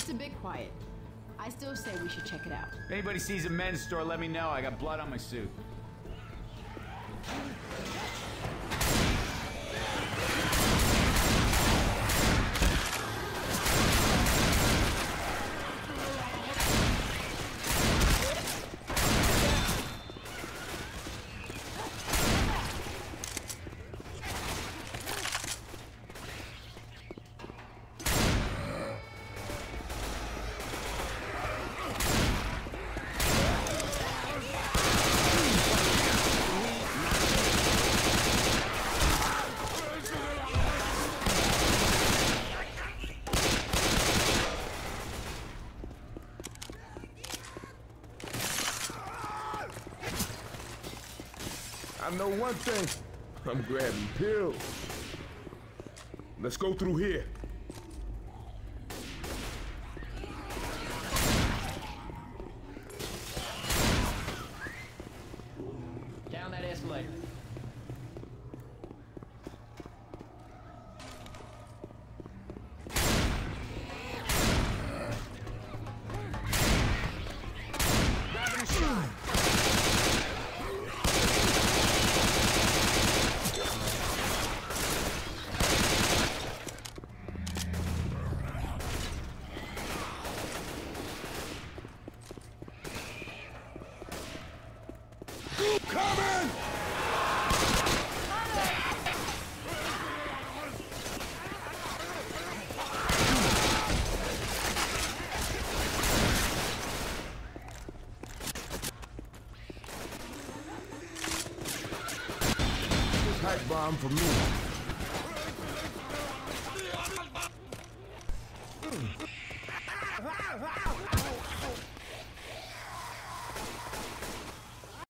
It's a bit quiet. I still say we should check it out. If anybody sees a men's store, let me know. I got blood on my suit. I know one thing. I'm grabbing pills. Let's go through here. Down that escalator. Gravity shot. Coming! Pipe bomb for me.